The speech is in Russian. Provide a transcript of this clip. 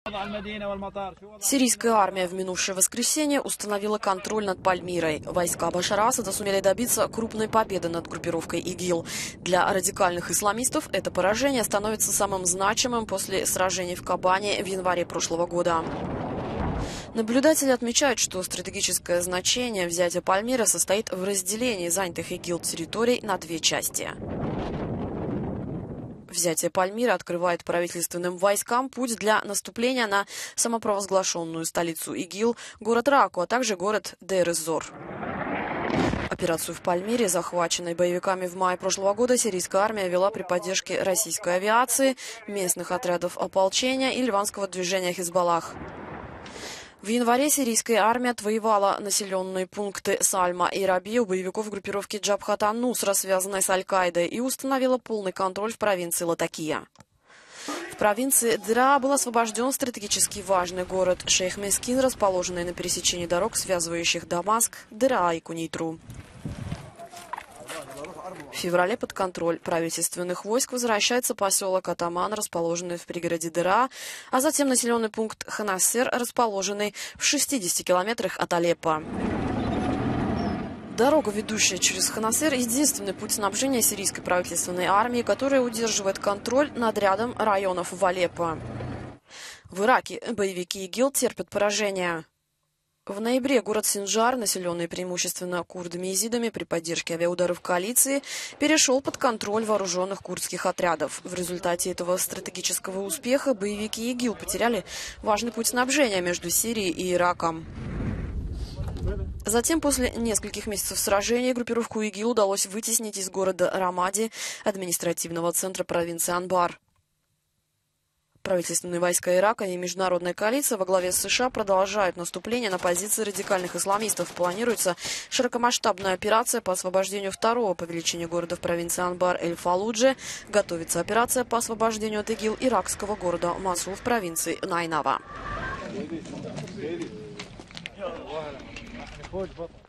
Сирийская армия в минувшее воскресенье установила контроль над Пальмирой. Войска Башара Асада сумели добиться крупной победы над группировкой ИГИЛ. Для радикальных исламистов это поражение становится самым значимым после сражений в Кобане в январе прошлого года. Наблюдатели отмечают, что стратегическое значение взятия Пальмиры состоит в разделении занятых ИГИЛ территорий на две части. Взятие Пальмиры открывает правительственным войскам путь для наступления на самопровозглашенную столицу ИГИЛ, город Раку, а также город Дейр-эз-Зор. Операцию в Пальмире, захваченной боевиками в мае прошлого года, сирийская армия вела при поддержке российской авиации, местных отрядов ополчения и ливанского движения Хизбаллах. В январе сирийская армия отвоевала населенные пункты Сальма и Раби у боевиков группировки Джабхат ан-Нусра, связанной с Аль-Каидой, и установила полный контроль в провинции Латакия. В провинции Дыра был освобожден стратегически важный город Шейх-Мескин, расположенный на пересечении дорог, связывающих Дамаск, Дыра и Кунейтру. В феврале под контроль правительственных войск возвращается поселок Атаман, расположенный в пригороде Дыра, а затем населенный пункт Ханассер, расположенный в 60 километрах от Алеппо. Дорога, ведущая через Ханассер, единственный путь снабжения сирийской правительственной армии, которая удерживает контроль над рядом районов в Алеппо. В Ираке боевики ИГИЛ терпят поражение. В ноябре город Синджар, населенный преимущественно курдами-езидами при поддержке авиаударов коалиции, перешел под контроль вооруженных курдских отрядов. В результате этого стратегического успеха боевики ИГИЛ потеряли важный путь снабжения между Сирией и Ираком. Затем, после нескольких месяцев сражений, группировку ИГИЛ удалось вытеснить из города Рамади, административного центра провинции Анбар. Правительственные войска Ирака и международная коалиция во главе с США продолжают наступление на позиции радикальных исламистов. Планируется широкомасштабная операция по освобождению второго по величине города в провинции Анбар Эль-Фаллудже. Готовится операция по освобождению от ИГИЛ иракского города Мосул в провинции Найнава.